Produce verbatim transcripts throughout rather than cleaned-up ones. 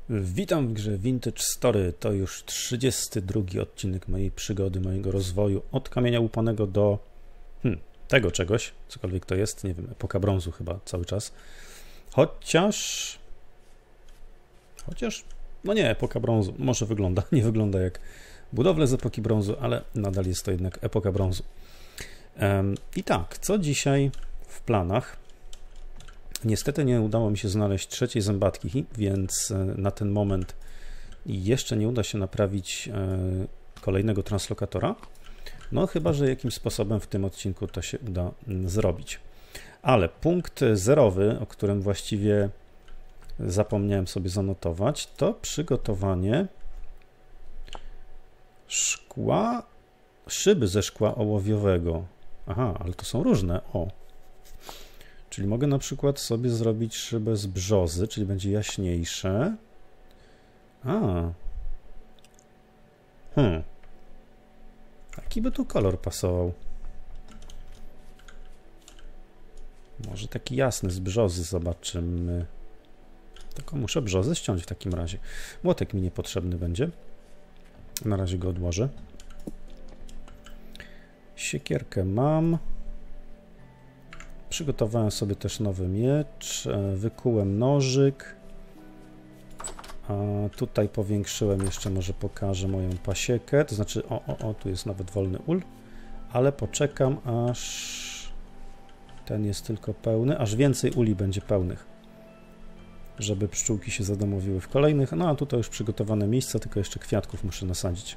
Witam w grze Vintage Story. To już trzydziesty drugi odcinek mojej przygody, mojego rozwoju od kamienia łupanego do hmm, tego czegoś, cokolwiek to jest, nie wiem, epoka brązu chyba cały czas. Chociaż... Chociaż... No nie, epoka brązu. Może wygląda, nie wygląda jak budowle z epoki brązu, ale nadal jest to jednak epoka brązu. Um, I tak, co dzisiaj w planach? Niestety nie udało mi się znaleźć trzeciej zębatki, więc na ten moment jeszcze nie uda się naprawić kolejnego translokatora. No chyba że jakimś sposobem w tym odcinku to się uda zrobić. Ale punkt zerowy, o którym właściwie zapomniałem sobie zanotować, to przygotowanie szkła, szyby ze szkła ołowiowego. Aha, ale to są różne. O. Czyli mogę na przykład sobie zrobić szybę z brzozy, czyli będzie jaśniejsze. A. Hmm. Jaki by tu kolor pasował? Może taki jasny z brzozy, zobaczymy. Tylko muszę brzozę ściąć w takim razie. Młotek mi niepotrzebny będzie. Na razie go odłożę. Siekierkę mam. Przygotowałem sobie też nowy miecz, wykułem nożyk, a tutaj powiększyłem, jeszcze może pokażę moją pasiekę, to znaczy, o, o, o, tu jest nawet wolny ul, ale poczekam, aż ten jest tylko pełny, aż więcej uli będzie pełnych, żeby pszczółki się zadomowiły w kolejnych, no a tutaj już przygotowane miejsca, tylko jeszcze kwiatków muszę nasadzić.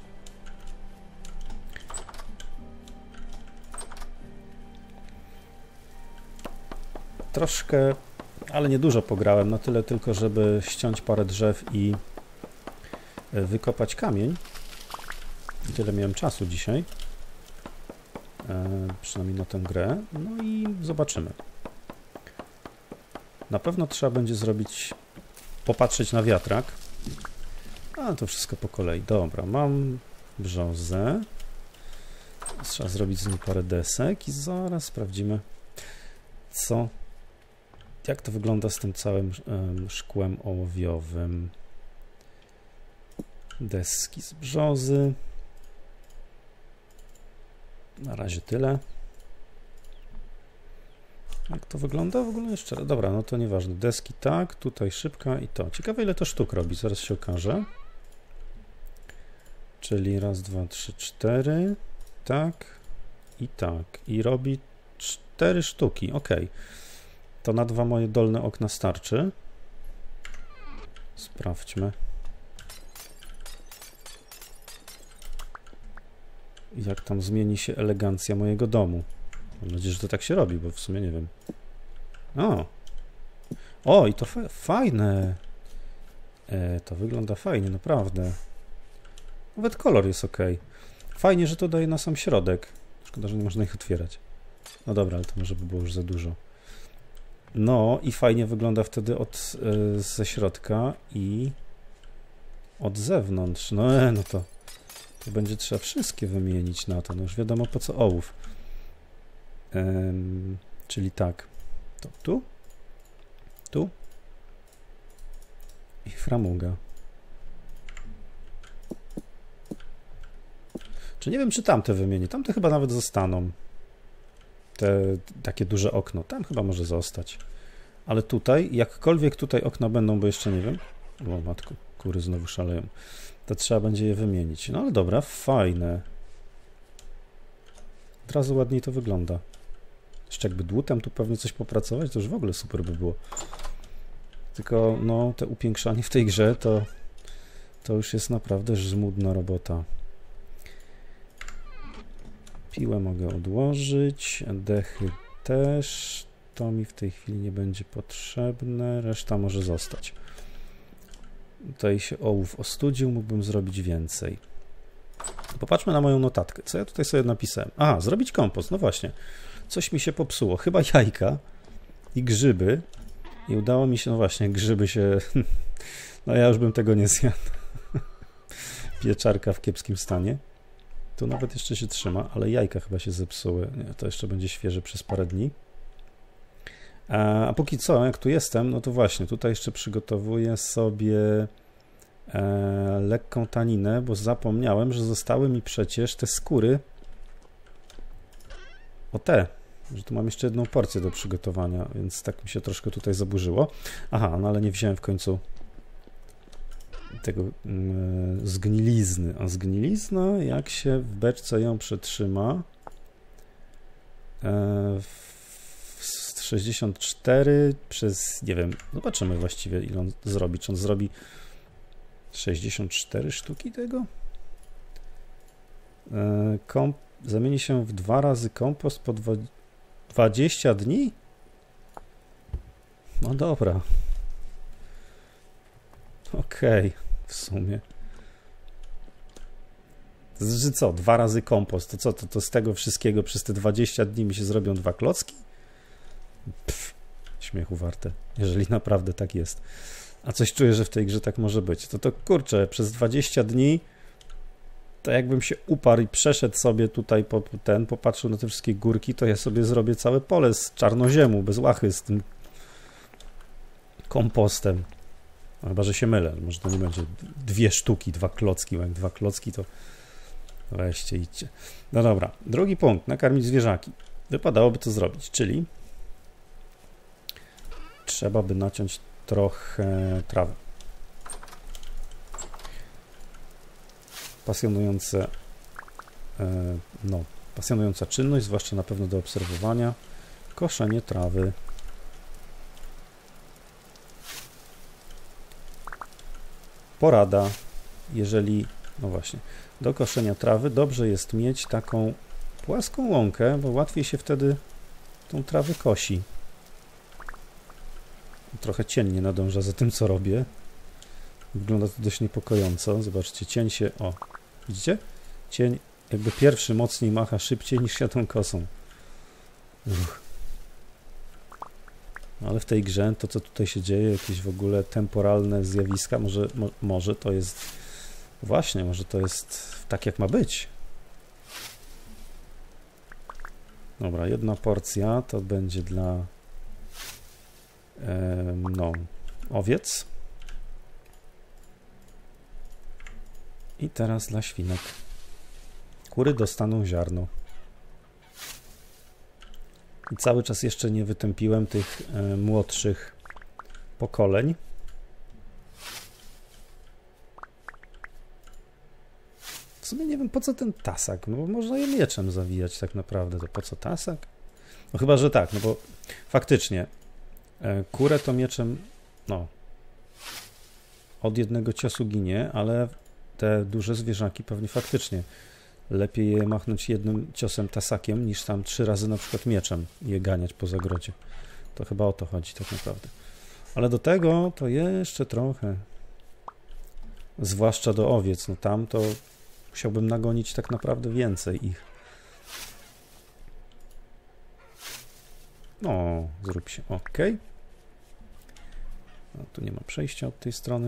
Troszkę, ale nie dużo pograłem, na tyle tylko, żeby ściąć parę drzew i wykopać kamień. I tyle miałem czasu dzisiaj, e, przynajmniej na tę grę. No i zobaczymy. Na pewno trzeba będzie zrobić, popatrzeć na wiatrak. Ale to wszystko po kolei. Dobra, mam brzozę. Trzeba zrobić z niej parę desek i zaraz sprawdzimy, co... Jak to wygląda z tym całym um, szkłem ołowiowym? Deski z brzozy. Na razie tyle. Jak to wygląda w ogóle jeszcze? Dobra, no to nieważne. Deski tak, tutaj szybka i to. Ciekawe, ile to sztuk robi, zaraz się okaże. Czyli raz, dwa, trzy, cztery. Tak i tak. I robi cztery sztuki. Ok. To na dwa moje dolne okna starczy. Sprawdźmy. Jak tam zmieni się elegancja mojego domu. Mam nadzieję, że to tak się robi, bo w sumie nie wiem. O! O, i to fa fajne. E, to wygląda fajnie, naprawdę. Nawet kolor jest ok. Fajnie, że to daje na sam środek. Szkoda, że nie można ich otwierać. No dobra, ale to może by było już za dużo. No i fajnie wygląda wtedy od, yy, ze środka i od zewnątrz. No, e, no to, to będzie trzeba wszystkie wymienić na to. No już wiadomo po co ołów. Ym, czyli tak. To tu, tu i framuga. Czy nie wiem, czy tamte wymienię. Tamte chyba nawet zostaną. Te takie duże okno, tam chyba może zostać. Ale tutaj, jakkolwiek tutaj okna będą, bo jeszcze nie wiem. O matku, kury znowu szaleją. To trzeba będzie je wymienić. No ale dobra, fajne. Od razu ładniej to wygląda. Jeszcze jakby dłutem tu pewnie coś popracować, to już w ogóle super by było. Tylko no, te upiększanie w tej grze to, to już jest naprawdę żmudna robota. Piłę mogę odłożyć, dechy też, to mi w tej chwili nie będzie potrzebne, reszta może zostać. Tutaj się ołów ostudził, mógłbym zrobić więcej. Popatrzmy na moją notatkę, co ja tutaj sobie napisałem. Aha, zrobić kompost, no właśnie, coś mi się popsuło, chyba jajka i grzyby i udało mi się, no właśnie, grzyby się, no ja już bym tego nie zjadł. Pieczarka w kiepskim stanie. Tu nawet jeszcze się trzyma, ale jajka chyba się zepsuły. Nie, to jeszcze będzie świeże przez parę dni. A, a póki co, jak tu jestem, no to właśnie, tutaj jeszcze przygotowuję sobie e, lekką taninę, bo zapomniałem, że zostały mi przecież te skóry. O te, że tu mam jeszcze jedną porcję do przygotowania, więc tak mi się troszkę tutaj zaburzyło. Aha, no ale nie wziąłem w końcu tego y, zgnilizny. A zgnilizna, jak się w beczce ją przetrzyma, y, sześćdziesiąt cztery przez, nie wiem, zobaczymy właściwie, ile on zrobi. Czy on zrobi sześćdziesiąt cztery sztuki tego? Y, komp zamieni się w dwa razy kompost po dwadzieścia dni? No dobra. Okej, okay, w sumie. To znaczy co, dwa razy kompost, to co, to, to z tego wszystkiego przez te dwadzieścia dni mi się zrobią dwa klocki? Pff, śmiechu warte, jeżeli naprawdę tak jest. A coś czuję, że w tej grze tak może być. To to kurczę, przez dwadzieścia dni to jakbym się uparł i przeszedł sobie tutaj po ten, popatrzył na te wszystkie górki, to ja sobie zrobię całe pole z czarnoziemu, bez łachy, z tym kompostem. No, chyba, że się mylę. Może to nie będzie dwie sztuki, dwa klocki, bo jak dwa klocki, to weźcie, idźcie. No dobra, drugi punkt, nakarmić zwierzaki. Wypadałoby to zrobić, czyli trzeba by naciąć trochę trawy. Pasjonujące, no, pasjonująca czynność, zwłaszcza na pewno do obserwowania. Koszenie trawy. Porada, jeżeli, no właśnie, do koszenia trawy dobrze jest mieć taką płaską łąkę, bo łatwiej się wtedy tą trawę kosi. Trochę cień nie nadąża za tym, co robię. Wygląda to dość niepokojąco. Zobaczcie, cień się... O, widzicie? Cień jakby pierwszy mocniej macha szybciej niż ja tą kosą. Uch. Ale w tej grze to, co tutaj się dzieje, jakieś w ogóle temporalne zjawiska, może, mo, może to jest... Właśnie, może to jest tak, jak ma być. Dobra, jedna porcja to będzie dla... E, no, owiec. I teraz dla świnek. Kury dostaną ziarno. I cały czas jeszcze nie wytępiłem tych e, młodszych pokoleń. W sumie nie wiem, po co ten tasak, no bo można je mieczem zawijać tak naprawdę. To po co tasak? No chyba, że tak, no bo faktycznie e, kurę to mieczem, no, od jednego ciosu ginie, ale te duże zwierzaki pewnie faktycznie lepiej je machnąć jednym ciosem tasakiem, niż tam trzy razy na przykład mieczem je ganiać po zagrodzie. To chyba o to chodzi tak naprawdę. Ale do tego to jeszcze trochę. Zwłaszcza do owiec. No tam to musiałbym nagonić tak naprawdę więcej ich. No, zrób się. OK. No, tu nie ma przejścia od tej strony.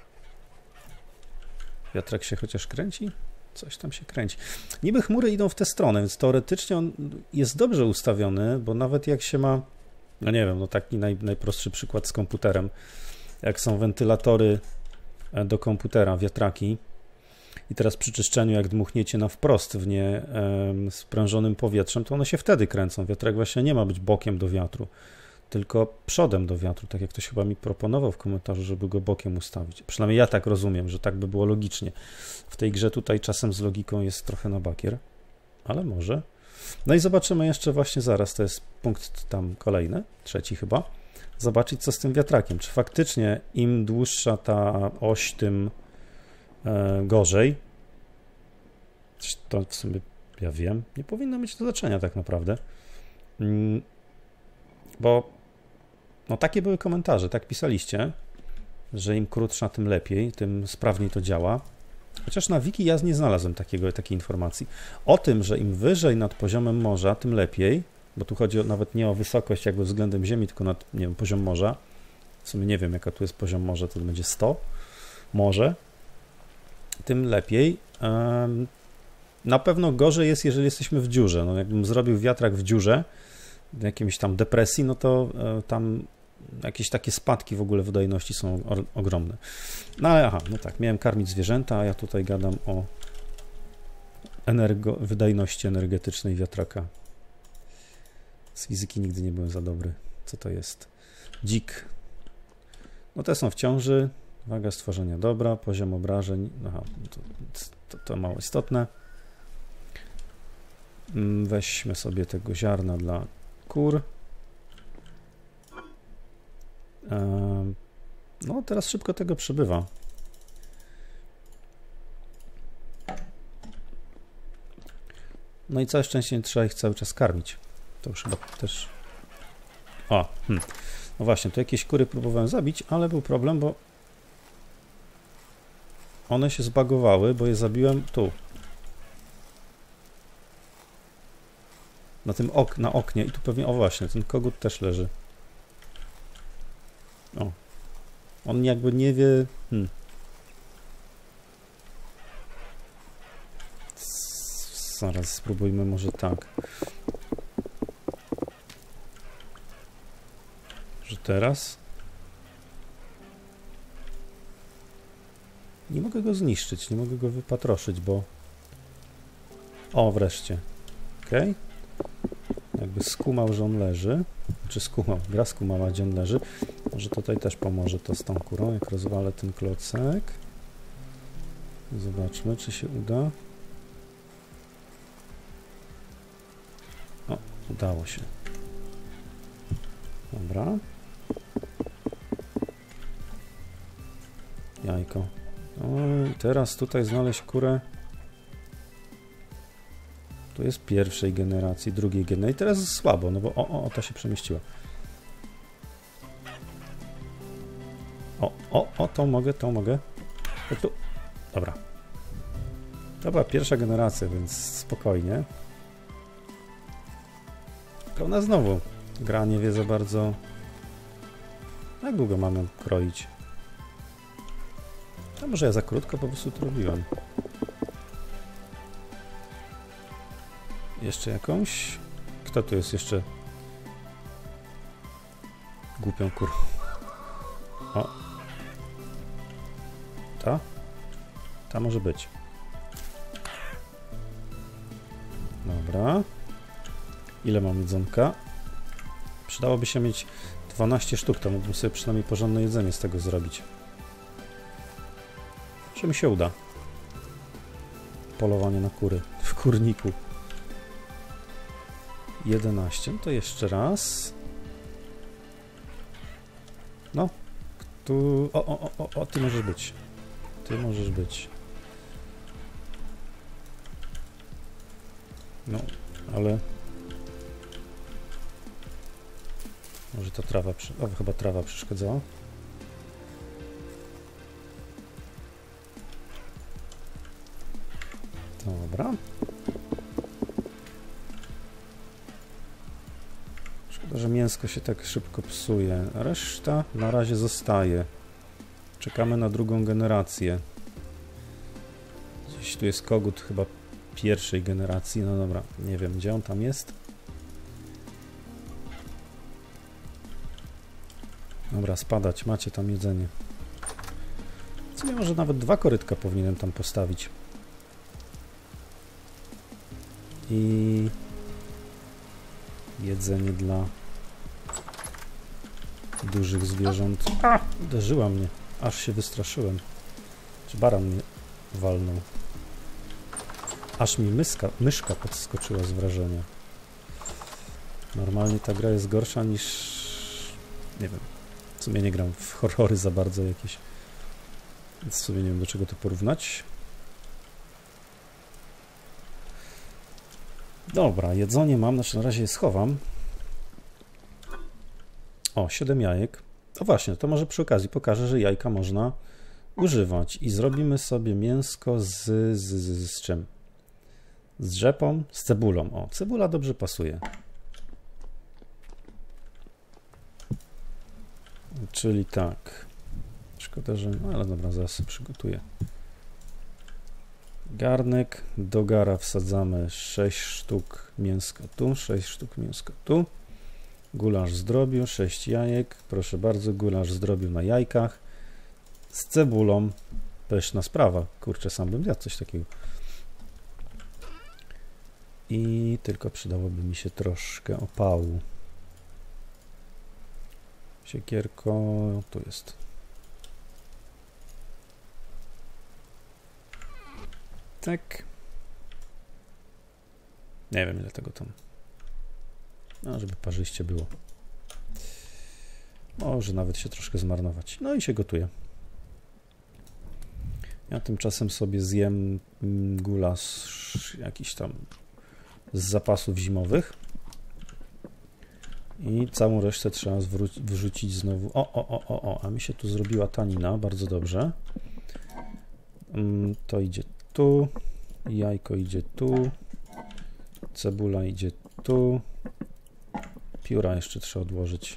Wiatrak się chociaż kręci? Coś tam się kręci. Niby chmury idą w tę stronę, więc teoretycznie on jest dobrze ustawiony, bo nawet jak się ma, no nie wiem, no taki naj, najprostszy przykład z komputerem, jak są wentylatory do komputera, wiatraki i teraz przy czyszczeniu, jak dmuchniecie na wprost w nie em, sprężonym powietrzem, to one się wtedy kręcą. Wiatrak właśnie nie ma być bokiem do wiatru, tylko przodem do wiatru, tak jak ktoś chyba mi proponował w komentarzu, żeby go bokiem ustawić. Przynajmniej ja tak rozumiem, że tak by było logicznie. W tej grze tutaj czasem z logiką jest trochę na bakier, ale może. No i zobaczymy jeszcze właśnie zaraz, to jest punkt tam kolejny, trzeci chyba, zobaczyć co z tym wiatrakiem. Czy faktycznie im dłuższa ta oś, tym e, gorzej. To w sumie ja wiem, nie powinno mieć to znaczenia tak naprawdę. Mm, bo no takie były komentarze, tak pisaliście, że im krótsza, tym lepiej, tym sprawniej to działa. Chociaż na wiki ja nie znalazłem takiego, takiej informacji. O tym, że im wyżej nad poziomem morza, tym lepiej, bo tu chodzi o, nawet nie o wysokość jakby względem ziemi, tylko nad, nie wiem, poziom morza. W sumie nie wiem, jaka tu jest poziom morza, to będzie sto może. Tym lepiej. Na pewno gorzej jest, jeżeli jesteśmy w dziurze. No, jakbym zrobił wiatrak w dziurze, w jakiejś tam depresji, no to tam jakieś takie spadki w ogóle wydajności są ogromne. No ale aha, no tak, miałem karmić zwierzęta, a ja tutaj gadam o energo, wydajności energetycznej wiatraka. Z fizyki nigdy nie byłem za dobry. Co to jest? Dzik. No te są w ciąży. Waga stworzenia dobra, poziom obrażeń. Aha, to, to, to mało istotne. Weźmy sobie tego ziarna dla kur. No teraz szybko tego przybywa. No i całe szczęście nie trzeba ich cały czas karmić. To już chyba też... O, hmm. No właśnie, tu jakieś kury próbowałem zabić, ale był problem, bo one się zbagowały, bo je zabiłem tu. Na tym ok na oknie i tu pewnie... O właśnie, ten kogut też leży. O. On jakby nie wie... Hmm. Zaraz spróbujmy może tak. Że teraz... Nie mogę go zniszczyć, nie mogę go wypatroszyć, bo... O, wreszcie. Okej. Jakby skumał, że on leży. Czy skumał? Gra skumała, gdzie on leży. Może tutaj też pomoże to z tą kurą, jak rozwalę ten klocek. Zobaczmy, czy się uda. O, udało się. Dobra. Jajko. O, i teraz tutaj znaleźć kurę. Tu jest pierwszej generacji, drugiej generacji. I teraz jest słabo, no bo o, o, o, ta się przemieściła. O, o, o, tą mogę, tą mogę. O, tu. Dobra. To była pierwsza generacja, więc spokojnie. To ona znowu gra nie wie za bardzo. Jak długo mamy kroić? A może ja za krótko po prostu to robiłem. Jeszcze jakąś? Kto tu jest jeszcze głupią kur... O. Ta? Ta może być. Dobra. Ile mam jedzonka? Przydałoby się mieć dwanaście sztuk, to mógłbym sobie przynajmniej porządne jedzenie z tego zrobić. Czy mi się uda? Polowanie na kury w kurniku. jedenaście, no to jeszcze raz. No, tu... O, o, o, o, ty możesz być. Ty możesz być. No, ale... Może ta trawa... Przy... O, chyba trawa przeszkadzała. Dobra. Szkoda, że mięsko się tak szybko psuje. Reszta na razie zostaje. Czekamy na drugą generację. Gdzieś tu jest kogut chyba pierwszej generacji. No dobra, nie wiem gdzie on tam jest. Dobra, spadać, macie tam jedzenie. Co nie, może nawet dwa korytka powinienem tam postawić. I jedzenie dla dużych zwierząt. A! Uderzyła mnie. Aż się wystraszyłem. Czy baran mnie walnął? Aż mi myska, myszka podskoczyła z wrażenia. Normalnie ta gra jest gorsza niż... Nie wiem. W sumie nie gram w horrory za bardzo jakieś. Więc w sumie nie wiem, do czego to porównać. Dobra, jedzenie mam, znaczy na razie je schowam. O, siedem jajek. O właśnie, to może przy okazji pokażę, że jajka można używać. I zrobimy sobie mięsko z, z, z, z czym? Z rzepą, z cebulą. O, cebula dobrze pasuje. Czyli tak. Szkoda, że... No, ale dobra, zaraz sobie przygotuję. Garnek, do gara wsadzamy sześć sztuk mięska tu, sześć sztuk mięska tu. Gulasz z drobiu, sześć jajek. Proszę bardzo, gulasz z drobiu na jajkach. Z cebulą. Pyszna sprawa. Kurczę, sam bym zjadł coś takiego. I tylko przydałoby mi się troszkę opału. Siekierko, tu jest. Tak. Nie wiem, ile tego tam. No, żeby parzyście było. Może nawet się troszkę zmarnować. No i się gotuje. Ja tymczasem sobie zjem gulasz jakiś tam z zapasów zimowych. I całą resztę trzeba wrzucić znowu. O, o, o, o, o, a mi się tu zrobiła tanina, bardzo dobrze. To idzie tu, jajko idzie tu, cebula idzie tu, pióra jeszcze trzeba odłożyć.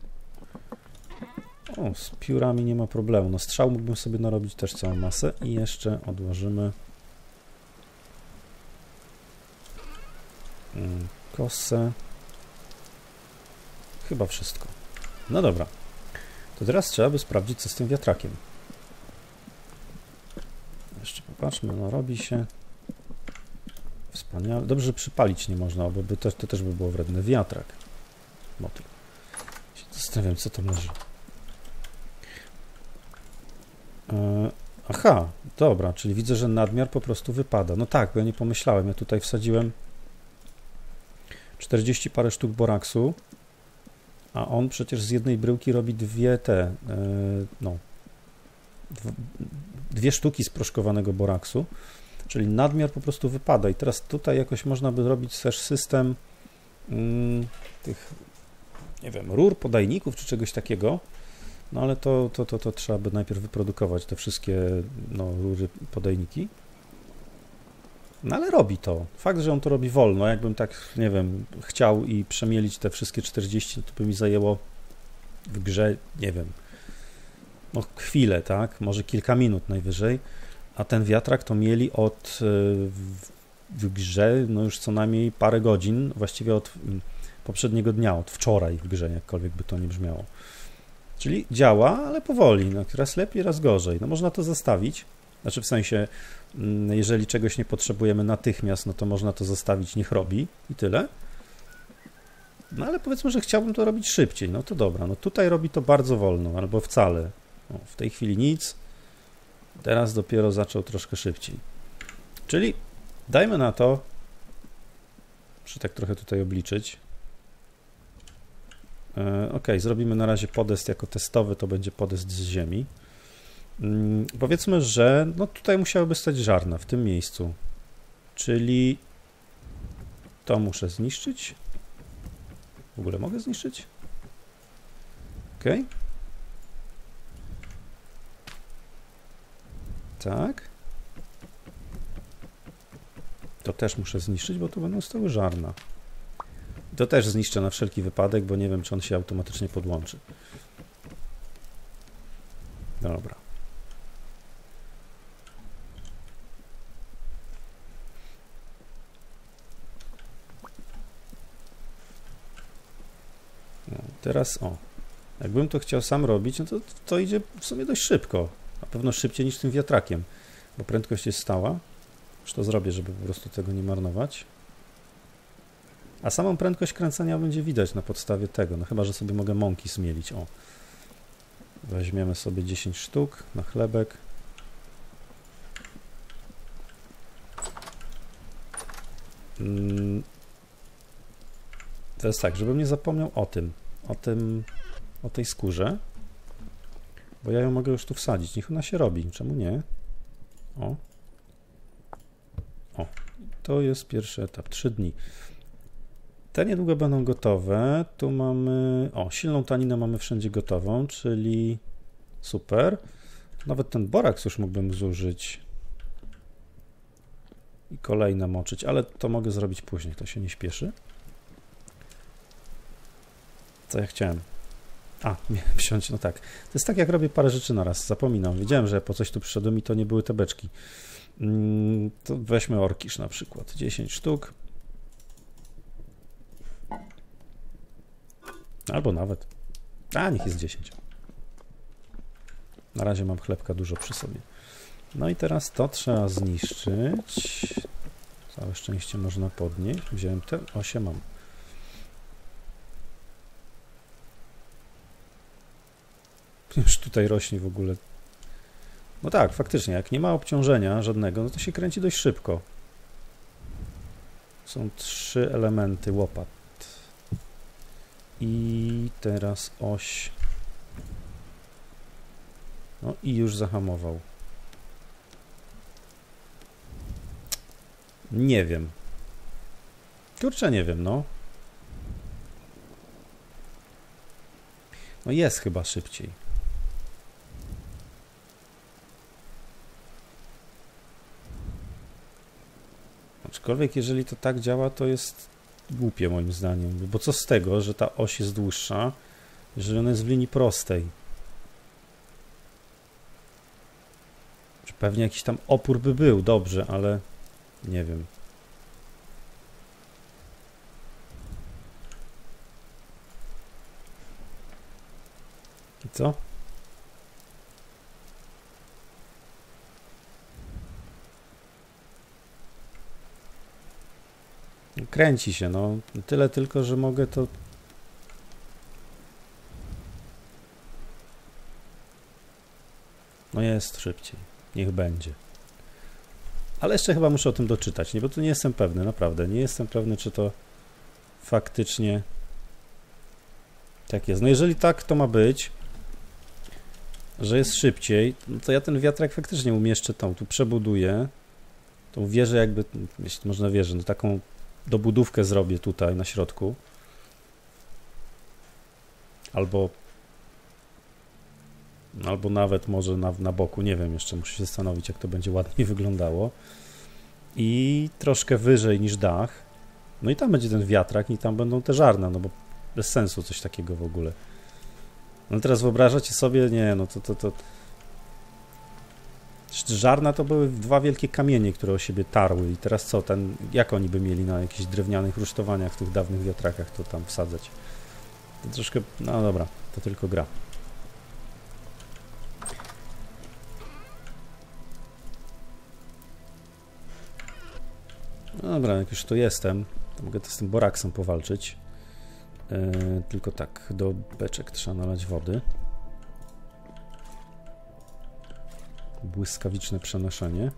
O, z piórami nie ma problemu. No strzał mógłbym sobie narobić też całą masę i jeszcze odłożymy kosę. Chyba wszystko. No dobra. To teraz trzeba by sprawdzić, co z tym wiatrakiem. Jeszcze popatrzmy, no robi się. Wspaniale. Dobrze, że przypalić nie można, bo by to, to też by było wredne. Wiatrak. Motyl. Się zastanawiam, co to może. E, aha, dobra, czyli widzę, że nadmiar po prostu wypada. No tak, bo ja nie pomyślałem. Ja tutaj wsadziłem czterdzieści parę sztuk boraksu, a on przecież z jednej bryłki robi dwie te, yy, no, dwie sztuki sproszkowanego boraksu, czyli nadmiar po prostu wypada. I teraz tutaj jakoś można by robić też system yy, tych, nie wiem, rur, podajników czy czegoś takiego, no ale to, to, to, to trzeba by najpierw wyprodukować te wszystkie no, rury, podajniki. No ale robi to. Fakt, że on to robi wolno. Jakbym tak, nie wiem, chciał i przemielić te wszystkie czterdzieści, to by mi zajęło w grze, nie wiem, no chwilę, tak? Może kilka minut najwyżej. A ten wiatrak to mieli od w grze, no już co najmniej parę godzin, właściwie od poprzedniego dnia, od wczoraj w grze, jakkolwiek by to nie brzmiało. Czyli działa, ale powoli. No, raz lepiej, raz gorzej. No można to zostawić. Znaczy w sensie, jeżeli czegoś nie potrzebujemy natychmiast, no to można to zostawić, niech robi i tyle. No ale powiedzmy, że chciałbym to robić szybciej, no to dobra. No tutaj robi to bardzo wolno, albo wcale. No, w tej chwili nic. Teraz dopiero zaczął troszkę szybciej. Czyli dajmy na to, muszę tak trochę tutaj obliczyć. E, ok, zrobimy na razie podest jako testowy, to będzie podest z ziemi. Hmm, powiedzmy, że no tutaj musiałyby stać żarna w tym miejscu, czyli to muszę zniszczyć. W ogóle mogę zniszczyć? Ok. Tak. To też muszę zniszczyć, bo tu będą stały żarna. To też zniszczę na wszelki wypadek, bo nie wiem, czy on się automatycznie podłączy. Dobra. No, teraz o. Jakbym to chciał sam robić, no to, to idzie w sumie dość szybko. Na pewno szybciej niż tym wiatrakiem, bo prędkość jest stała. Już to zrobię, żeby po prostu tego nie marnować. A samą prędkość kręcenia będzie widać na podstawie tego, no chyba, że sobie mogę mąki zmielić. O. Weźmiemy sobie dziesięć sztuk na chlebek. To jest tak, żebym nie zapomniał o tym, o tym, o tej skórze, bo ja ją mogę już tu wsadzić. Niech ona się robi, czemu nie? O. O. To jest pierwszy etap, trzy dni. Te niedługo będą gotowe. Tu mamy, o, silną taninę mamy wszędzie gotową, czyli super. Nawet ten boraks już mógłbym zużyć i kolejne moczyć, ale to mogę zrobić później, to się nie śpieszy. Co ja chciałem? A, miałem wsiąść, no tak. To jest tak, jak robię parę rzeczy na raz, zapominam. Wiedziałem, że po coś tu przyszedłem i to nie były te beczki. To weźmy orkisz na przykład, dziesięć sztuk. Albo nawet. A, niech jest dziesięć. Na razie mam chlebka dużo przy sobie. No i teraz to trzeba zniszczyć. Całe szczęście można podnieść. Wziąłem te osiem, mam. Już tutaj rośnie w ogóle. No tak, faktycznie, jak nie ma obciążenia żadnego, no to się kręci dość szybko. Są trzy elementy łopat. I teraz oś. No i już zahamował. Nie wiem. Kurczę, nie wiem, no. No jest chyba szybciej. Aczkolwiek jeżeli to tak działa, to jest głupie moim zdaniem. Bo co z tego, że ta oś jest dłuższa, jeżeli ona jest w linii prostej? Pewnie jakiś tam opór by był, dobrze, ale nie wiem. I co? Kręci się, no. Tyle tylko, że mogę to... No jest szybciej. Niech będzie. Ale jeszcze chyba muszę o tym doczytać, nie? Bo tu nie jestem pewny, naprawdę. Nie jestem pewny, czy to faktycznie tak jest. No jeżeli tak to ma być, że jest szybciej, no to ja ten wiatrak faktycznie umieszczę tą, tu przebuduję. Tą wieżę jakby, jeśli można wieżę, no taką dobudówkę zrobię tutaj na środku. Albo albo nawet może na, na boku, nie wiem, jeszcze muszę się zastanowić, jak to będzie ładniej wyglądało. I troszkę wyżej niż dach. No i tam będzie ten wiatrak i tam będą te żarna, no bo bez sensu coś takiego w ogóle. No teraz wyobrażacie sobie, nie, no to to, to... Żarna to były dwa wielkie kamienie, które o siebie tarły i teraz co, ten, jak oni by mieli na jakichś drewnianych rusztowaniach w tych dawnych wiatrakach to tam wsadzać? To troszkę, no dobra, to tylko gra. No dobra, jak już tu jestem, to mogę to z tym boraksem powalczyć. Yy, tylko tak, do beczek trzeba nalać wody. Błyskawiczne przenoszenie.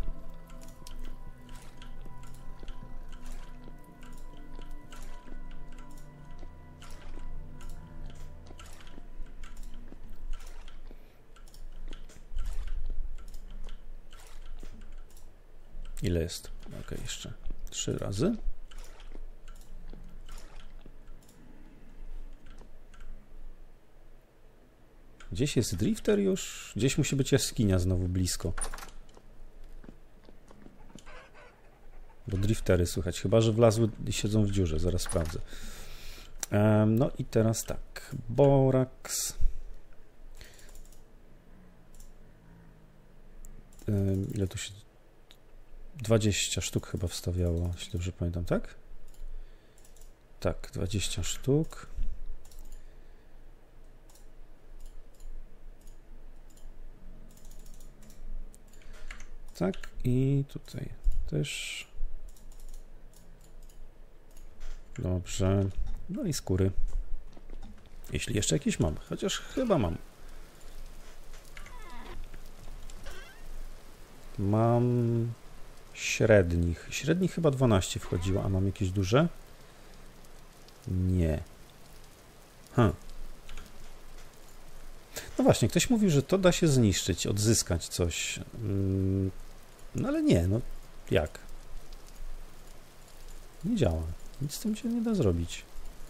Ile jest? Ok, jeszcze trzy razy. Gdzieś jest drifter już? Gdzieś musi być jaskinia znowu blisko. Bo driftery słychać. Chyba że wlazły i siedzą w dziurze. Zaraz sprawdzę. Um, no i teraz tak. Boraks. Um, ile tu się... dwadzieścia sztuk chyba wstawiało, jeśli dobrze pamiętam, tak? Tak, dwadzieścia sztuk. Tak, i tutaj też. Dobrze. No i skóry. Jeśli jeszcze jakieś mam, chociaż chyba mam. Mam średnich. Średnich chyba dwanaście wchodziło, a mam jakieś duże? Nie. Hm. No właśnie, ktoś mówił, że to da się zniszczyć, odzyskać coś. No ale nie, no jak? Nie działa. Nic z tym się nie da zrobić.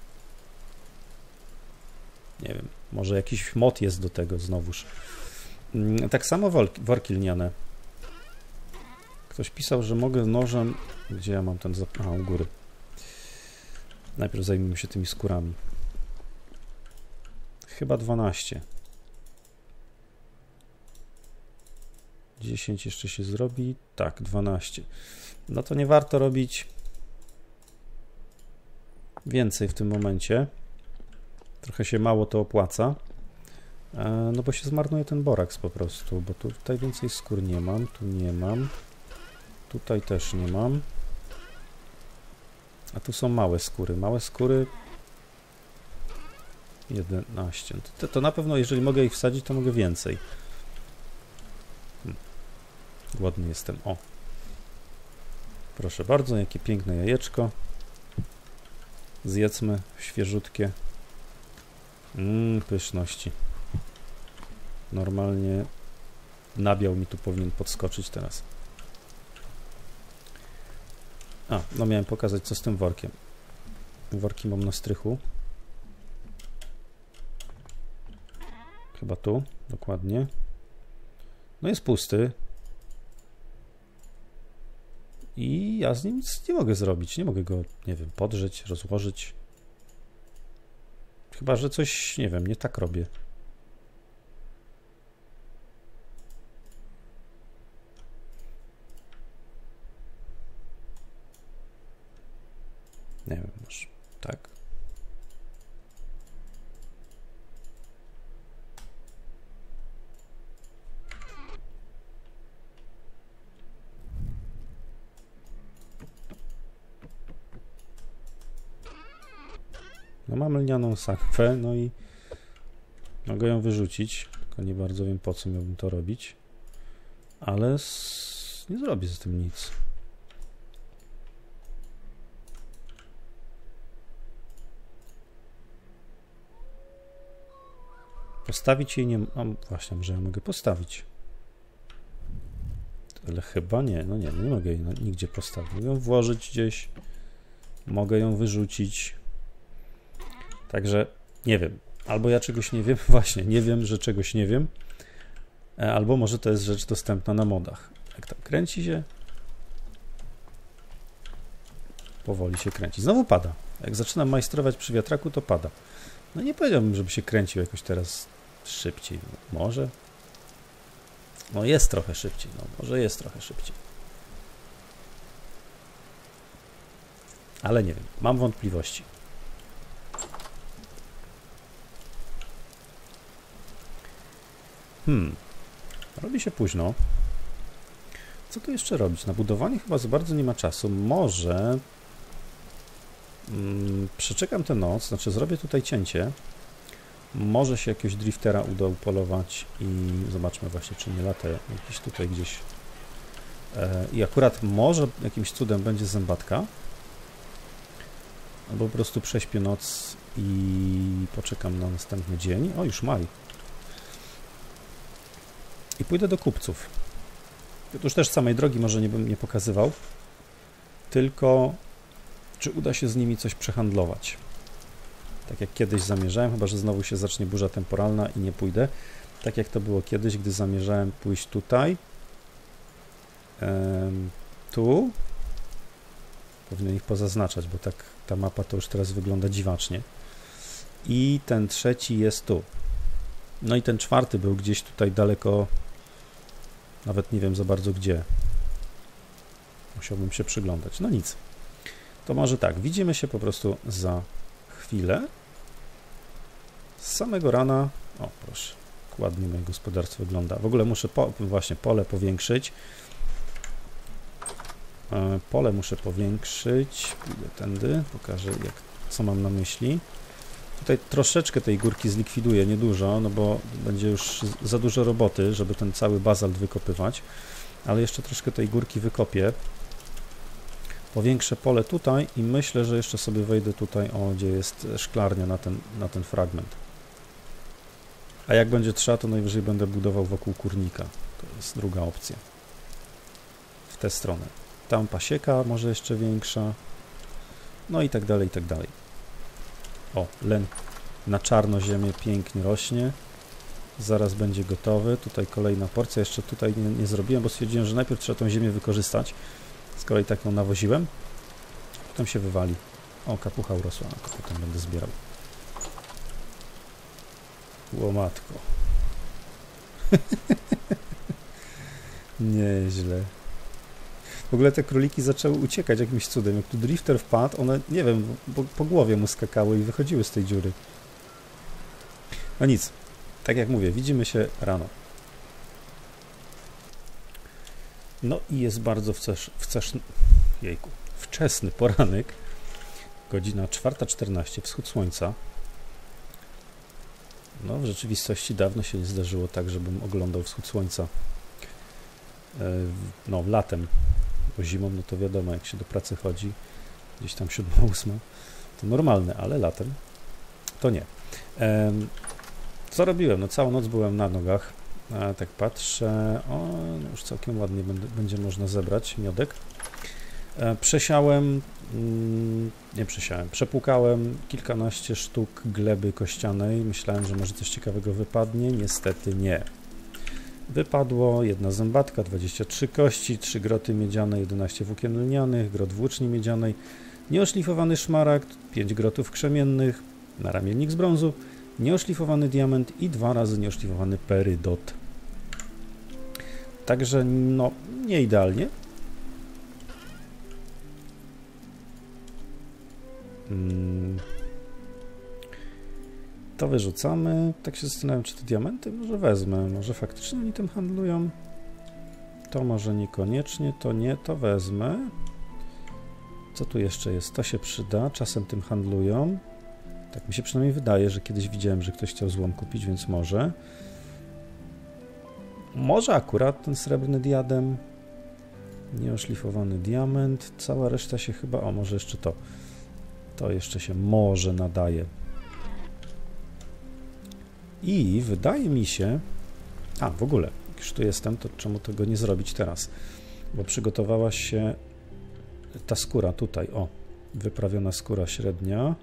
Nie wiem, może jakiś mod jest do tego znowuż. Tak samo worki lniane. Ktoś pisał, że mogę nożem... Gdzie ja mam ten... Zap... A, u góry. Najpierw zajmijmy się tymi skórami. Chyba dwanaście. dziesięć jeszcze się zrobi. Tak, dwanaście. No to nie warto robić więcej w tym momencie. Trochę się mało to opłaca. No bo się zmarnuje ten boraks po prostu, bo tu, tutaj więcej skór nie mam, tu nie mam, tutaj też nie mam, a tu są małe skóry, małe skóry jedenaście, to, to na pewno jeżeli mogę ich wsadzić, to mogę więcej. Hmm. Głodny jestem, o, proszę bardzo, jakie piękne jajeczko, zjedzmy, świeżutkie, mmm, pyszności. Normalnie nabiał mi tu powinien podskoczyć teraz. A, no miałem pokazać, co z tym workiem. Worki mam na strychu. Chyba tu, dokładnie. No jest pusty. I ja z nim nic nie mogę zrobić. Nie mogę go, nie wiem, podrzeć, rozłożyć. Chyba że coś, nie wiem, nie tak robię. Nie wiem, może tak. No mam lnianą sakwę, no i mogę ją wyrzucić, tylko nie bardzo wiem, po co miałbym to robić, ale z... nie zrobię z tym nic. Postawić jej nie... A właśnie, może ja mogę postawić. Ale chyba nie, no nie, no nie mogę jej nigdzie postawić. Mogę ją włożyć gdzieś, mogę ją wyrzucić. Także nie wiem. Albo ja czegoś nie wiem, właśnie, nie wiem, że czegoś nie wiem. Albo może to jest rzecz dostępna na modach. Jak tak kręci się, powoli się kręci. Znowu pada. Jak zaczynam majstrować przy wiatraku, to pada. No nie powiedziałbym, żeby się kręcił jakoś teraz szybciej. Może? No jest trochę szybciej. No może jest trochę szybciej. Ale nie wiem. Mam wątpliwości. Hmm. Robi się późno. Co tu jeszcze robić? Na budowanie chyba za bardzo nie ma czasu. Może... Hmm, przeczekam tę noc, znaczy zrobię tutaj cięcie. Może się jakiegoś driftera uda upolować i zobaczmy właśnie, czy nie lata jakiś tutaj gdzieś. E, I akurat może jakimś cudem będzie zębatka. Albo po prostu prześpię noc i poczekam na następny dzień. O, już maj. I pójdę do kupców. Już też samej drogi może nie bym nie pokazywał. Tylko czy uda się z nimi coś przehandlować. Tak jak kiedyś zamierzałem, chyba że znowu się zacznie burza temporalna i nie pójdę. Tak jak to było kiedyś, gdy zamierzałem pójść tutaj. Ehm, tu. Powinien ich pozaznaczać, bo tak ta mapa to już teraz wygląda dziwacznie. I ten trzeci jest tu. No i ten czwarty był gdzieś tutaj daleko. Nawet nie wiem za bardzo gdzie. Musiałbym się przyglądać. No nic. To może tak, widzimy się po prostu za chwilę. Z samego rana, o proszę, jak ładnie moje gospodarstwo wygląda. W ogóle muszę po, właśnie pole powiększyć. E, pole muszę powiększyć. Pójdę tędy, pokażę jak, co mam na myśli. Tutaj troszeczkę tej górki zlikwiduję, niedużo, no bo będzie już za dużo roboty, żeby ten cały bazalt wykopywać. Ale jeszcze troszkę tej górki wykopię. Powiększę pole tutaj i myślę, że jeszcze sobie wejdę tutaj, o, gdzie jest szklarnia na ten, na ten fragment. A jak będzie trzeba, to najwyżej będę budował wokół kurnika. To jest druga opcja. W tę stronę. Tam pasieka może jeszcze większa. No i tak dalej, i tak dalej. O, len na czarno ziemię pięknie rośnie. Zaraz będzie gotowy. Tutaj kolejna porcja. Jeszcze tutaj nie, nie zrobiłem, bo stwierdziłem, że najpierw trzeba tą ziemię wykorzystać. Z kolei tak ją nawoziłem. Potem się wywali. O, kapucha urosła. A potem będę zbierał. Łomatko. Nieźle. W ogóle te króliki zaczęły uciekać jakimś cudem. Jak tu drifter wpadł, one, nie wiem, po, po głowie mu skakały i wychodziły z tej dziury. No nic, tak jak mówię, widzimy się rano. No i jest bardzo wczes, wczes, jejku, wczesny poranek, godzina czwarta czternaście, wschód słońca. No w rzeczywistości dawno się nie zdarzyło tak, żebym oglądał wschód słońca. No latem, bo zimą, no to wiadomo, jak się do pracy chodzi, gdzieś tam siódma, ósma, to normalne, ale latem to nie. Co robiłem? No całą noc byłem na nogach, a tak patrzę, o, no już całkiem ładnie będzie, będzie można zebrać miodek. Przesiałem, nie przesiałem, przepłukałem kilkanaście sztuk gleby kościanej, myślałem, że może coś ciekawego wypadnie, niestety nie. Wypadło jedna zębatka, dwadzieścia trzy kości, trzy groty miedziane, jedenaście włókien lnianych, grot włóczni miedzianej, nieoszlifowany szmaragd, pięć grotów krzemiennych, naramiennik z brązu, nieoszlifowany diament i dwa razy nieoszlifowany perydot. Także no, nie idealnie. Hmm. To wyrzucamy. Tak się zastanawiam, czy te diamenty może wezmę. Może faktycznie oni tym handlują? To może niekoniecznie, to nie, to wezmę. Co tu jeszcze jest? To się przyda. Czasem tym handlują. Tak mi się przynajmniej wydaje, że kiedyś widziałem, że ktoś chciał złom kupić, więc może. Może akurat ten srebrny diadem. Nieoszlifowany diament. Cała reszta się chyba... O, może jeszcze to. To jeszcze się może nadaje. I wydaje mi się... A, w ogóle, jak już tu jestem, to czemu tego nie zrobić teraz? Bo przygotowała się ta skóra tutaj, o, wyprawiona skóra średnia,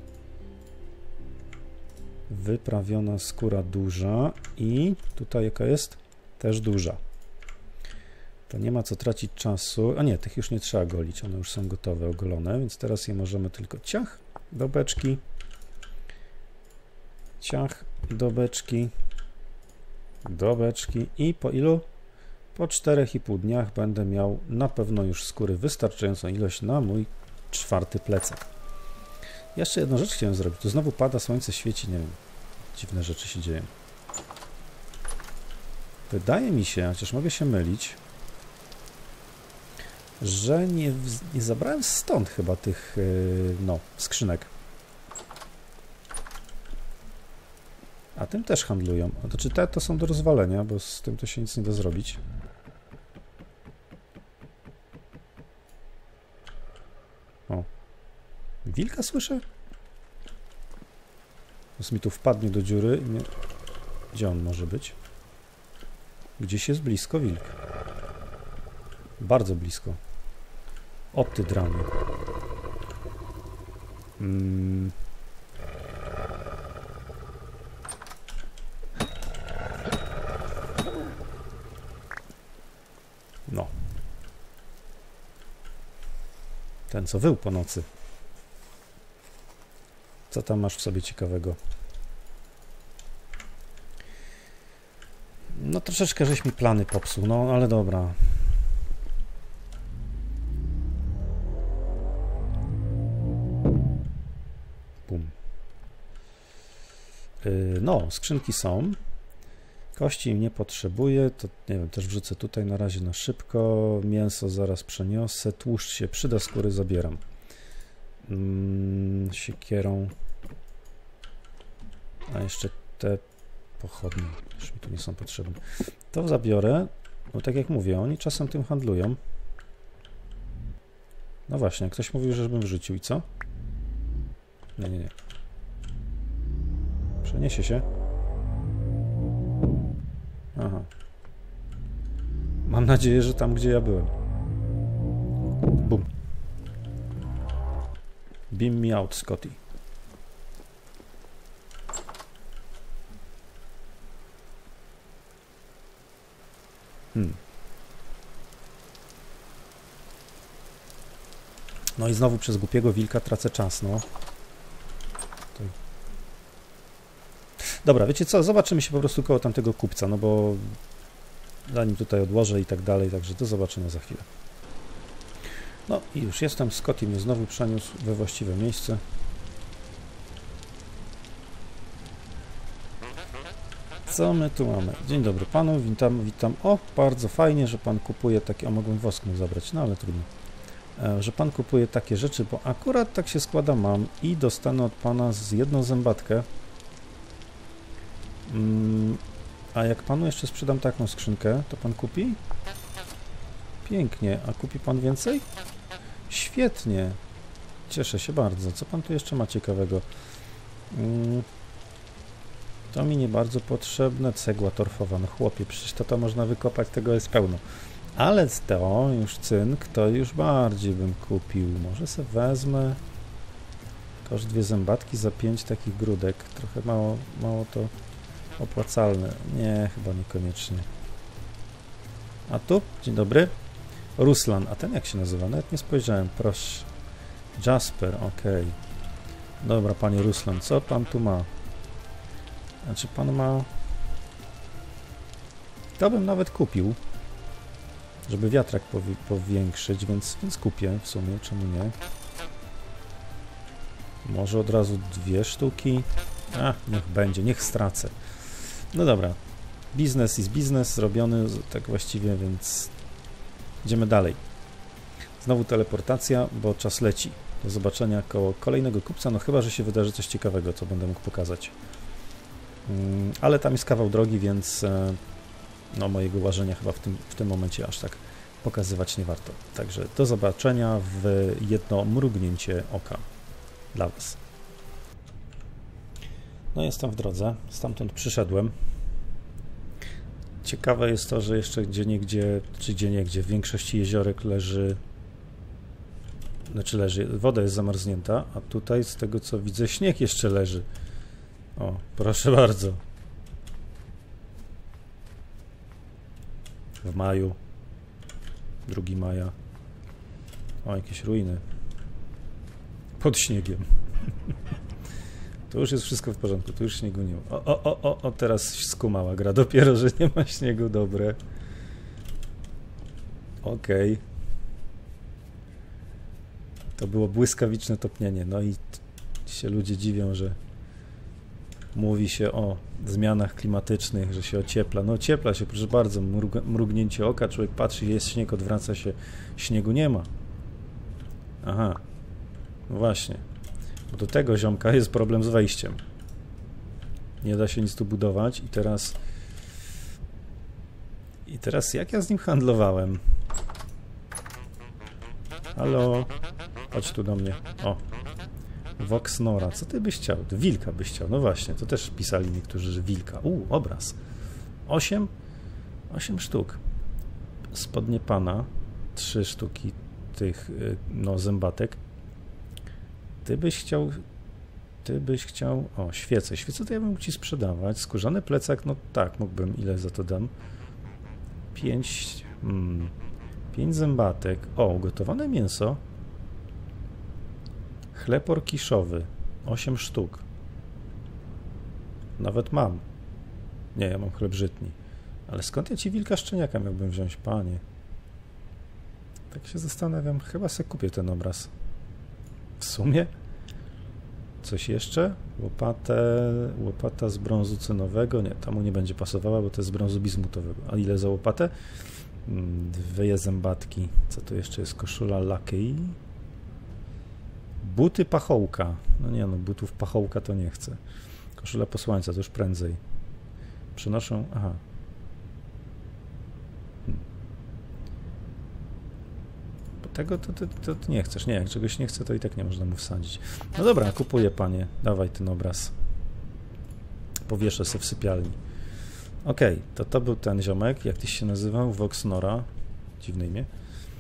wyprawiona skóra duża i tutaj jaka jest? Też duża. To nie ma co tracić czasu, a nie, tych już nie trzeba golić, one już są gotowe, ogolone, więc teraz je możemy tylko ciach do beczki, ciach do beczki, do beczki i po ilu? Po czterech i pół dniach będę miał na pewno już skóry wystarczającą ilość na mój czwarty plecak. Jeszcze jedną rzecz chciałem zrobić. Tu znowu pada, słońce świeci, nie wiem, dziwne rzeczy się dzieją. Wydaje mi się, chociaż mogę się mylić, że nie, nie zabrałem stąd chyba tych, no, skrzynek. A tym też handlują. A to czy te to są do rozwalenia, bo z tym to się nic nie da zrobić. O. Wilka słyszę? Więc mi tu wpadnie do dziury. Nie... Gdzie on może być? Gdzieś jest blisko wilk. Bardzo blisko. O ty dramy. Mm. No. Ten, co wył po nocy. Co tam masz w sobie ciekawego? No troszeczkę żeś mi plany popsuł, no ale dobra. Bum. Yy, no, skrzynki są. Kości nie potrzebuję, to nie wiem, też wrzucę tutaj na razie na szybko. Mięso zaraz przeniosę, tłuszcz się przyda, skóry zabieram. Mm, siekierą. A jeszcze te pochodnie, już mi tu nie są potrzebne. To zabiorę, bo tak jak mówię, oni czasem tym handlują. No właśnie, ktoś mówił, żebym wrzucił i co? Nie, nie, nie. Przeniesie się. Aha. Mam nadzieję, że tam, gdzie ja byłem. Bum. Beam me out, Scotty. Hmm. No i znowu przez głupiego wilka tracę czas, no. Tutaj. Dobra, wiecie co, zobaczymy się po prostu koło tamtego kupca, no bo zanim tutaj odłożę i tak dalej, także do zobaczenia za chwilę. No i już jestem, Scotty mnie znowu przeniósł we właściwe miejsce. Co my tu mamy? Dzień dobry panu, witam, witam. O, bardzo fajnie, że pan kupuje takie... O, mogłem wosk mu zabrać, no ale trudno. E, że pan kupuje takie rzeczy, bo akurat tak się składa mam i dostanę od pana z jedną zębatkę. Mm, a jak panu jeszcze sprzedam taką skrzynkę, to pan kupi? Pięknie. A kupi pan więcej? Świetnie. Cieszę się bardzo. Co pan tu jeszcze ma ciekawego? Mm, to mi nie bardzo potrzebne. Cegła torfowa. No chłopie, przecież to, to można wykopać, tego jest pełno. Ale z to już cynk, to już bardziej bym kupił. Może se wezmę. Koszt dwie zębatki za pięć takich grudek. Trochę mało, mało to opłacalne. Nie, chyba niekoniecznie. A tu? Dzień dobry. Ruslan. A ten jak się nazywa? Nawet nie spojrzałem. Proszę. Jasper, ok. Dobra, panie Ruslan, co pan tu ma? Znaczy pan ma... To bym nawet kupił, żeby wiatrak powi powiększyć, więc, więc kupię w sumie, czemu nie? Może od razu dwie sztuki? A, niech będzie, niech stracę. No dobra, biznes jest biznes, zrobiony tak właściwie, więc idziemy dalej. Znowu teleportacja, bo czas leci. Do zobaczenia koło kolejnego kupca, no chyba, że się wydarzy coś ciekawego, co będę mógł pokazać. Hmm, ale tam jest kawał drogi, więc no mojego łażenia chyba w tym, w tym momencie aż tak pokazywać nie warto. Także do zobaczenia w jedno mrugnięcie oka dla Was. No jestem w drodze, stamtąd przyszedłem. Ciekawe jest to, że jeszcze gdzieniegdzie, czy gdzieniegdzie, w większości jeziorek leży, znaczy leży, woda jest zamarznięta, a tutaj z tego co widzę śnieg jeszcze leży. O, proszę bardzo. W maju, drugiego maja. O, jakieś ruiny. Pod śniegiem. To już jest wszystko w porządku, tu już śniegu nie ma. O, o, o, o, o, teraz skumała gra, dopiero, że nie ma śniegu, dobre. Okej. Okay. To było błyskawiczne topnienie, no i się ludzie dziwią, że mówi się o zmianach klimatycznych, że się ociepla. No ociepla się, proszę bardzo, mrug mrugnięcie oka, człowiek patrzy, jest śnieg, odwraca się, śniegu nie ma. Aha, no właśnie. Bo do tego ziomka jest problem z wejściem. Nie da się nic tu budować i teraz... I teraz jak ja z nim handlowałem? Halo? Chodź tu do mnie. O. Voxnora. Co ty byś chciał? Wilka byś chciał. No właśnie, to też pisali niektórzy, że wilka. U, obraz. Osiem? Osiem sztuk. Spodnie pana. Trzy sztuki tych, no, zębatek. Ty byś chciał... Ty byś chciał... O, świece. Świece to ja bym mógł ci sprzedawać. Skórzany plecak, no tak, mógłbym. Ile za to dam? Pięć... Hmm, pięć zębatek. O, ugotowane mięso. Chleb orkiszowy. Osiem sztuk. Nawet mam. Nie, ja mam chleb żytni. Ale skąd ja ci wilka szczeniaka miałbym wziąć, panie? Tak się zastanawiam. Chyba sobie kupię ten obraz. W sumie? Coś jeszcze? Łopatę, łopata z brązu cynowego. Nie, tam mu nie będzie pasowała, bo to jest z brązu bizmutowego. A ile za łopatę? Dwie zębatki. Co tu jeszcze jest? Koszula Lucky. Buty pachołka. No nie, no butów pachołka to nie chcę. Koszula posłańca, to już prędzej. Przynoszą... Aha. Hmm. Bo tego to, to, to, to nie chcesz. Nie, jak czegoś nie chcę, to i tak nie można mu wsadzić. No dobra, kupuję, panie. Dawaj ten obraz. Powieszę sobie w sypialni. Okej, okay, to to był ten ziomek. Jak tyś się nazywał? Voxnora. Dziwne imię.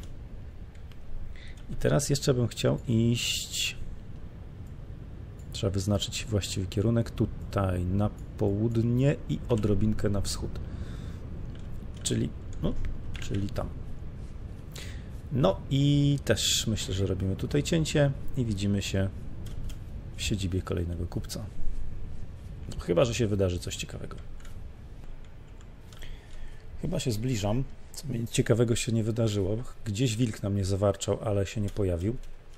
I teraz jeszcze bym chciał iść... Trzeba wyznaczyć właściwy kierunek. Tutaj na południe i odrobinkę na wschód. Czyli, no, czyli tam. No i też myślę, że robimy tutaj cięcie i widzimy się w siedzibie kolejnego kupca. No, chyba że się wydarzy coś ciekawego. Chyba się zbliżam. Co mi ciekawego się nie wydarzyło. Gdzieś wilk na mnie zawarczał, ale się nie pojawił.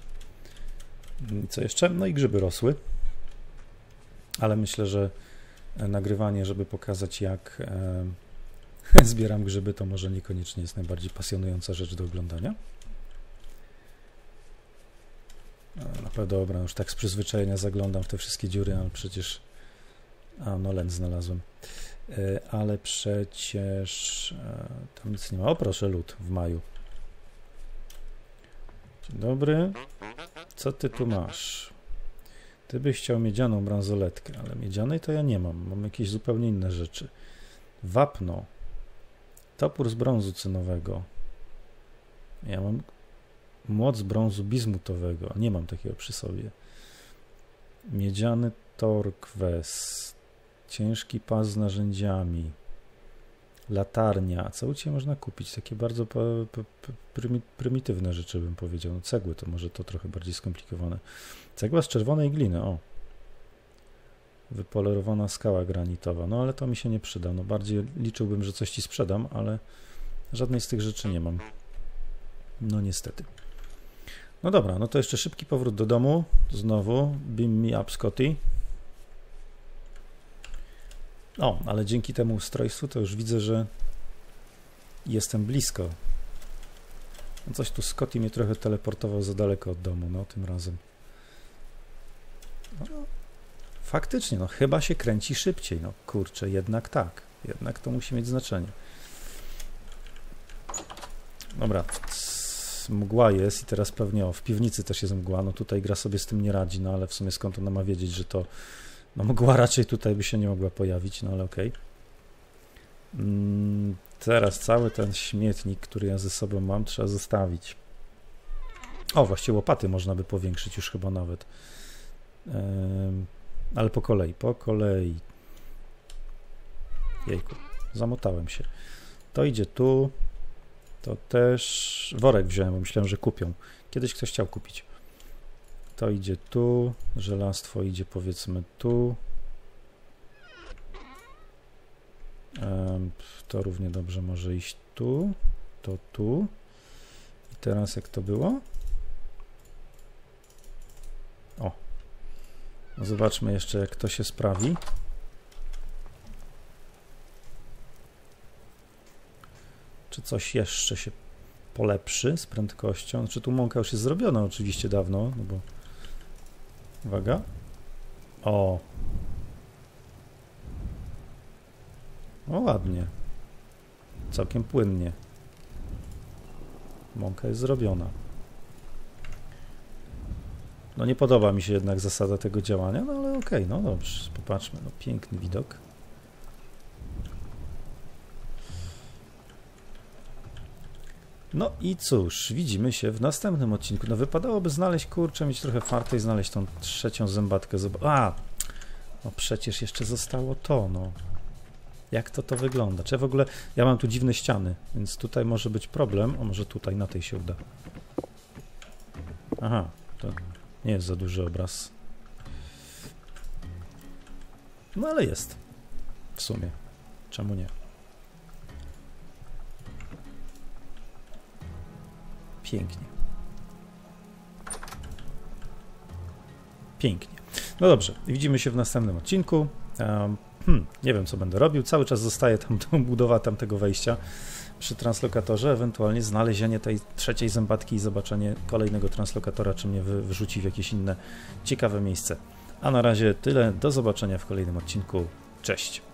Co jeszcze? No i grzyby rosły. Ale myślę, że nagrywanie, żeby pokazać, jak e, zbieram grzyby, to może niekoniecznie jest najbardziej pasjonująca rzecz do oglądania. No dobra, już tak z przyzwyczajenia zaglądam w te wszystkie dziury, ale przecież... A, no len znalazłem. E, ale przecież... E, tam nic nie ma. O, proszę, lód w maju. Dzień dobry. Co ty tu masz? Ty byś chciał miedzianą bransoletkę, ale miedzianej to ja nie mam. Mam jakieś zupełnie inne rzeczy. Wapno. Topór z brązu cynowego. Ja mam młot z brązu bizmutowego. Nie mam takiego przy sobie. Miedziany torkwes. Ciężki pas z narzędziami. Latarnia. Co u Ciebie można kupić? Takie bardzo prymitywne rzeczy, bym powiedział. No, cegły to może to trochę bardziej skomplikowane. Cegła z czerwonej gliny, o. Wypolerowana skała granitowa. No ale to mi się nie przyda. No bardziej liczyłbym, że coś Ci sprzedam, ale żadnej z tych rzeczy nie mam. No niestety. No dobra, no to jeszcze szybki powrót do domu. Znowu. Beam me up, Scotty. O, ale dzięki temu ustrojstwu to już widzę, że jestem blisko. Coś tu Scotty mnie trochę teleportował za daleko od domu, no tym razem. No, faktycznie, no chyba się kręci szybciej. No kurczę, jednak tak. Jednak to musi mieć znaczenie. Dobra, mgła jest i teraz pewnie o, w piwnicy też jest mgła. No tutaj gra sobie z tym nie radzi, no ale w sumie skąd ona ma wiedzieć, że to no mgła raczej tutaj by się nie mogła pojawić, no ale okej. Okay. Mm, teraz cały ten śmietnik, który ja ze sobą mam, trzeba zostawić. O, właściwie łopaty można by powiększyć już chyba nawet. Ym, ale po kolei, po kolei. Jejku, zamotałem się. To idzie tu. To też... Worek wziąłem, bo myślałem, że kupią. Kiedyś ktoś chciał kupić. To idzie tu. Żelastwo idzie powiedzmy tu. Ym, to równie dobrze może iść tu. To tu. I teraz jak to było? O. Zobaczmy jeszcze, jak to się sprawi. Czy coś jeszcze się polepszy z prędkością? Znaczy tu mąka już jest zrobiona oczywiście dawno, no bo... Uwaga. O. O, ładnie. Całkiem płynnie. Mąka jest zrobiona. No nie podoba mi się jednak zasada tego działania, no ale okej, okay, no dobrze, popatrzmy, no piękny widok. No i cóż, widzimy się w następnym odcinku. No wypadałoby znaleźć, kurczę, mieć trochę farta i znaleźć tą trzecią zębatkę. A, no przecież jeszcze zostało to, no. Jak to to wygląda? Czy ja w ogóle, ja mam tu dziwne ściany, więc tutaj może być problem. O, może tutaj, na tej się uda. Aha, to nie jest za duży obraz. No ale jest. W sumie. Czemu nie? Pięknie. Pięknie. No dobrze, widzimy się w następnym odcinku. Um, hmm, nie wiem, co będę robił. Cały czas zostaje tam budowa tamtego wejścia przy translokatorze, ewentualnie znalezienie tej trzeciej zębatki i zobaczenie kolejnego translokatora, czy mnie wy, wyrzuci w jakieś inne ciekawe miejsce. A na razie tyle. Do zobaczenia w kolejnym odcinku. Cześć.